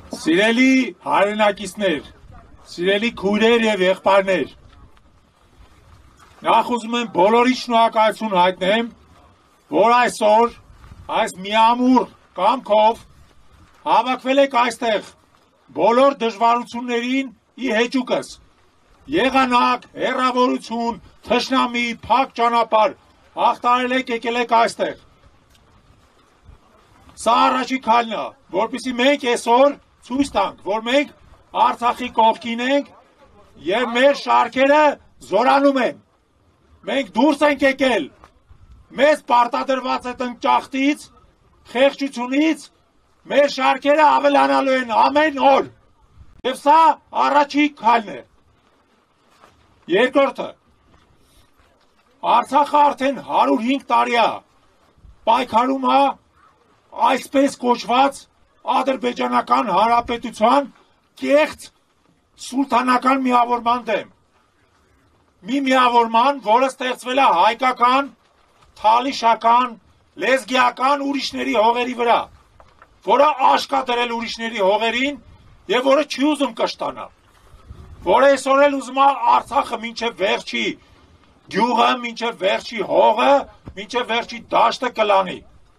Սիրելի հայրենակիցներ, սիրելի քույրեր եւ եղբայրներ, նախ ուզում եմ բոլորի շնորհակալություն հայտնեմ, որ այսօր այս միամուռ կամքով հավաքվել եք այստեղ բոլոր դժվարություններին ի հեճուկս, եղանակ, հեռավորություն, թշնամի, փակ ճանապարհ հաղթարել եք եկել եք այստեղ։ Սա առաջի քայլն է, որպեսզի մենք այսօր ցույց տանք, որ մենք Արցախի կողքին ենք եւ մեր շարքերը զորանում են։ Մենք դուրս ենք եկել մեզ պարտադրված այդ ընկճախտից, խեղճությունից, մեր շարքերը ավելանալու են ամեն օր։ Եվ սա առաջի քայլն է։ Երկրորդը, Արցախը արդեն 105 տարի է պայքարում է այսպես կոչված Ադրբեջանական Հանրապետության կեղծ սուլթանական միավորման դեմ։ Մի միավորման, որը ստեղծվել է հայկական, թալիշական, լեզգիական ուրիշների հողերի վրա, որը աշկա դրել ուրիշների հողերին եւ որը չի ուզում կշտանա, որը այսօր էլ ուզում է Արցախը մինչեւ վերջի գյուղը, մինչեւ վերջի հողը, մինչեւ վերջի դաշտը կլանի։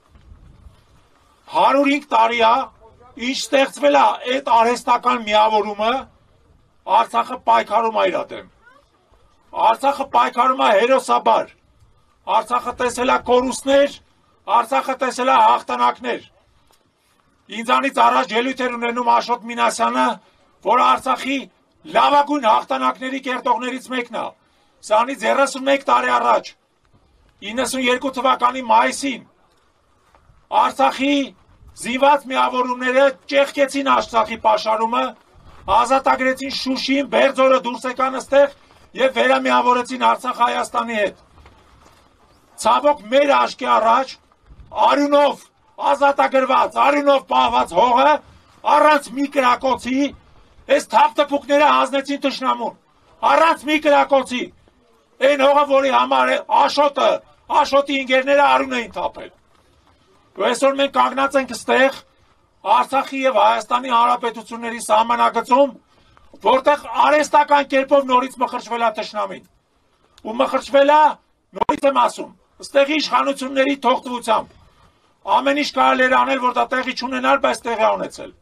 105 տարի է, ինչ ստեղծվել է այդ արհեստական միավորումը, Արցախը պայքարում է իր դեմ։ Արցախը պայքարում է հերոսաբար։ Արցախը տեսել է կորուստներ, Արցախը տեսել է հաղթանակներ։ Ինձանից առաջ ելույթ էր ունենում Աշոտ Մինասյանը, որ Արցախի լավագույն հաղթանակների կերտողներից մեկն է։ Սրանից 31 տարի առաջ, 92 թվականի մայիսին, Արցախի զինված միավորումները ճեղքեցին Արցախի պաշարումը, ազատագրեցին Շուշին, Բերձորը դուրս եկան այստեղ եւ վերամիավորեցին Արցախ Հայաստանի հետ։ Ցավոք մեր աչքի առաջ արյունով ազատագրված, արյունով պահված հողը առանց մի կրակոցի այս թափթփուկները հանձնեցին թշնամուն։ Առանց մի կրակոցի այն հողը, որի համար Աշոտի ինգերները արյուն էին թափել։ Ու այսօր մենք կանգնած ենք այստեղ Արցախի եւ Հայաստանի Հանրապետությունների սահմանագծում, որտեղ արհեստական կերպով նորից մխրճվել է թշնամին։ Ու մխրճվել է, նորից եմ ասում, այստեղի իշխանությունների թողտվությամբ։ Ամեն ինչ կարելի էր անել, որ դա տեղի չունենար, բայց տեղի է ունեցել։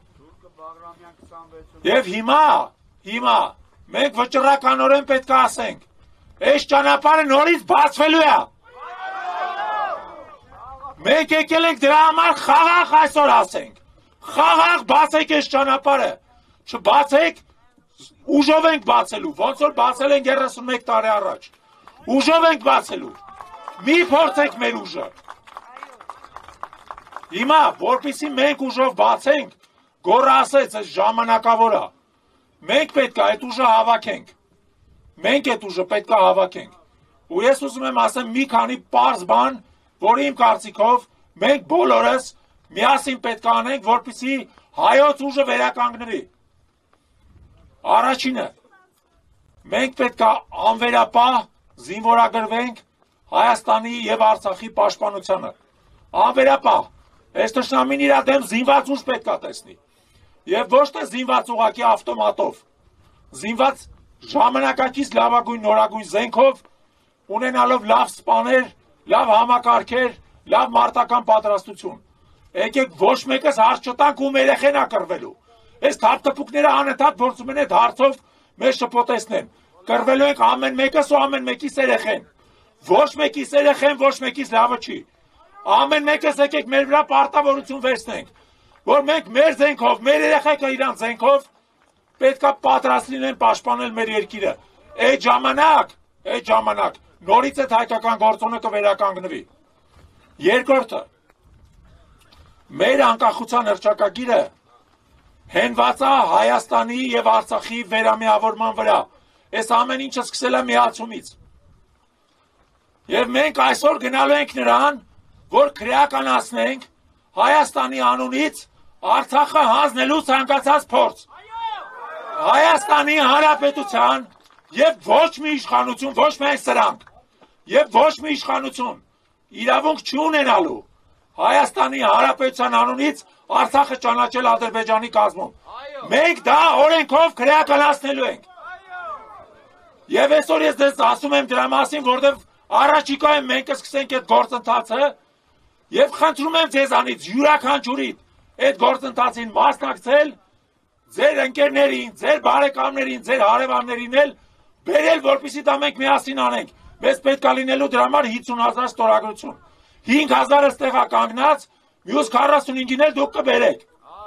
Եվ հիմա մենք վճռականորեն պետք է ասենք, այս ճանապարհը նորից բացվելու է։ Մենք եկել ենք դրա համար խաղաղ այսօր ասենք։ Խաղաղ բացեք այս ճանապարհը։ Չբացեք, ուժով ենք բացելու, ոնց որ բացել ենք 31 տարի առաջ։ Ուժով ենք բացելու։ Մի փորձեք մեր ուժը։ Հիմա, որպեսզի մենք ուժով բացենք, գոռը ասեց, այս ժամանակավոր է։ Մենք պետք է այդ ուժը հավաքենք։ Մենք այդ ուժը պետք է հավաքենք։ Ու ես ուզում եմ ասեմ մի քանի պարզ բան, որի իմ կարծիքով մենք բոլորս միասին պետք է անենք, որպեսզի հայոց ուժը վերականգնվի։ Առաջինը, մենք պետք է անվերապահ զինվորագրվենք Հայաստանի եւ Արցախի պաշտպանությանը։ Անվերապահ, այս թշնամին իր դեմ զինված ուժ պետք է տեսնի։ Եվ ոչ թե զինված ուղղակի ավտոմատով, զինված ժամանակակից լավագույն նորագույն զենքով, ունենալով լավ սպաներ, լավ համակարգեր, լավ մարտական պատրաստություն։ Եկեք ոչ մեկս հարց չտանք ում երեխեն է կռվելու։ Այս թափթփուկները անընդհատ փորձում են այդ հարցով մեզ շփոթեցնեն։ Կռվելու ենք ամեն մեկս ու ամեն մեկիս երեխեն։ Ոչ մեկիս երեխեն, ոչ մեկիս լավը չի։ Ամեն մեկս եկեք մեր վրա պարտավորություն վերցնենք, որ մենք մեր զենքով, մեր երեխեքը իրանց զենքով պետք է պատրաստ լինեն պաշտպանել մեր երկիրը։ Այդ ժամանակ նորից այդ հայկական գործոնը կվերականգնվի։ Երկրորդը, մեր անկախության հռչակագիրը հենված է Հայաստանի եւ Արցախի վերամիավորման վրա։ Այս ամեն ինչը սկսել է միացումից։ Եվ մենք այսօր գնալու ենք նրան, որ քրեականացնենք Հայաստանի անունից Արցախը հանձնելու ցանկացած փորձ։ Հայաստանի Հանրապետության եւ ոչ մի իշխանություն, ոչ միայն սրանք, եւ ոչ մի իշխանություն իրավունք չունենալու Հայաստանի Հանրապետության անունից Արցախը ճանաչել Ադրբեջանի կազմում։ Մենք դա օրենքով քրեականացնելու ենք։ Եվ այսօր ես ձեզ ասում եմ դրա մասին, որովհետև առաջիկայում մենք կսկսենք այդ գործընթացը եւ խնդրում եմ ձեզանից յուրաքանչյուրին այդ գործընթացին մասնակցել, ձեր ընկերներին, ձեր բարեկամներին, ձեր հարևաններին էլ բերել, որպեսզի դա մենք միասին անենք։ Մեզ պետք է լինելու դրա համար 50,000 ստորագրություն։ 5,000-ը ստեղ է կանգնած, մյուս 45-ին էլ դուք կբերեք։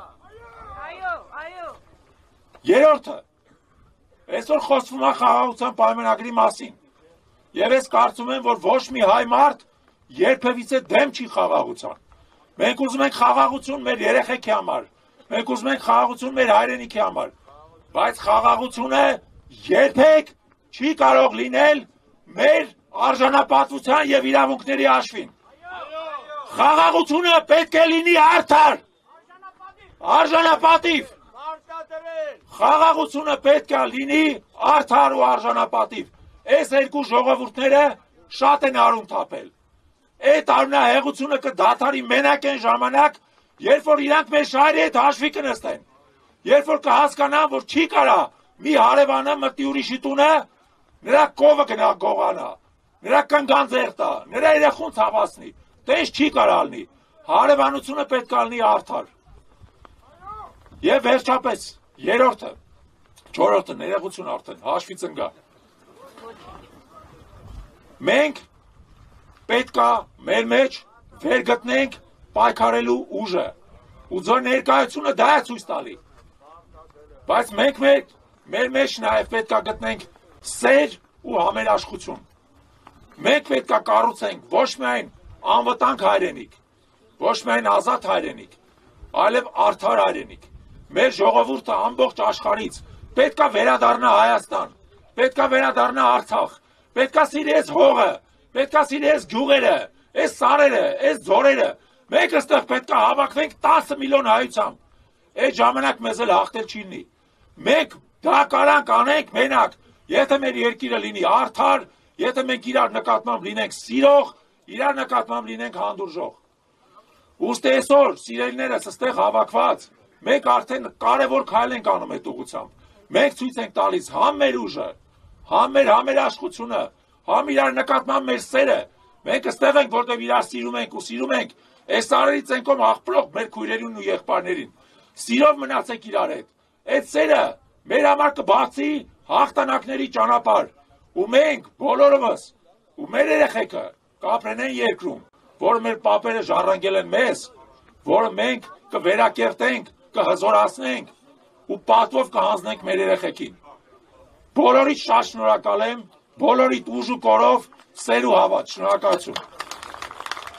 Այո։ Երրորդը, այսօր խոսվում է խաղաղության պայմանագրի մասին։ Եվ ես կարծում եմ, որ ոչ մի հայ մարդ երբևիցե դեմ չի խաղաղության։ Մենք ուզում ենք խաղաղություն մեր երեխեքի համար, մենք ուզում ենք խաղաղություն մեր հայրենիքի համար, բայց խաղաղությունը երբեք չի կարող լինել մեր արժանապատվության եւ իրավունքների հաշվին։ Խաղաղությունը պետք է լինի արդար, արժանապատիվ։ Խաղաղությունը պետք է լինի արդար ու արժանապատիվ։ Այս երկու ժողովուրդները շատ են արուն թափել։ Այդ արունահեղությունը կդադարի մենակ այն ժամանակ, երբ որ իրանք մեր շահերի հետ հաշվի կնստեն, երբ որ կհասկանան, որ չի կարա մի հարևանը մտնի ուրիշի տունը, նրա կովը գնա գողանա, նրա կնգան ձեռ տա, նրա երեխուն ցավացնի, տես չի կարա լինի, հարևանությունը պետք է լինի արդար։ Եվ վերջապես, երրորդը, չորրորդը, ներողություն արդեն, հաշվից ընկա։ Մենք պետք է մեր մեջ վերգտնենք պայքարելու ուժը, ու ձեր ներկայությունը դա է ցույց տալի։ Բայց մենք մեր մեջ նաև պետք է գտնենք սեր ու համերաշխություն։ Մենք պետք է կառուցենք ոչ միայն անվտանգ հայրենիք, ոչ միայն ազատ հայրենիք, այլև արդար հայրենիք։ Մեր ժողովուրդը ամբողջ աշխարհից պետք է վերադառնա Հայաստան, պետք է վերադառնա Արցախ, պետք է սիրի այս հողը, պետք է սիրի այս գյուղերը, այս սարերը, այս ձորերը։ Մենք այստեղ պետք է հավաքվենք 10 միլիոն հայությամբ։ Այդ ժամանակ մեզ էլ հաղթել չի լինի։ Մենք դա կարանք անենք մենակ, եթե մեր երկիրը լինի արդար, եթե մենք իրար նկատմամբ լինենք սիրող, իրար նկատմամբ լինենք հանդուրժող։ Ուստի այսօր սիրելիներս այստեղ հավաքված, մենք արդեն կարևոր քայլ ենք անում այդ ուղղությամբ։ Մենք ցույց ենք տալիս համ մեր ուժը, համ մեր համերաշխությունը, համ իրար նկատմամբ մեր սերը։ Մենք այստեղ ենք, որտեղ իրար սիրում ենք ու սիրում ենք այս սարերից ենքով աղբրող մեր քույրերին ու եղբայրներին։ Սիրով մնացեք իրար հետ։ Այդ սերը մեր համար կբացի հաղթանակների ճանապարհ։ Ու մենք բոլորովս ու մեր երեխեքը կապրեն այն երկրում, որը մեր պապերը ժառանգել են մեզ, որը մենք կվերակերտենք, կհզորացնենք ու պատվով կհանձնենք մեր երեխեքին։ Բոլորիդ շատ շնորհակալ եմ, բոլորիդ ուժ ու կորով սեր ու հավատ։ Շնորհակալություն։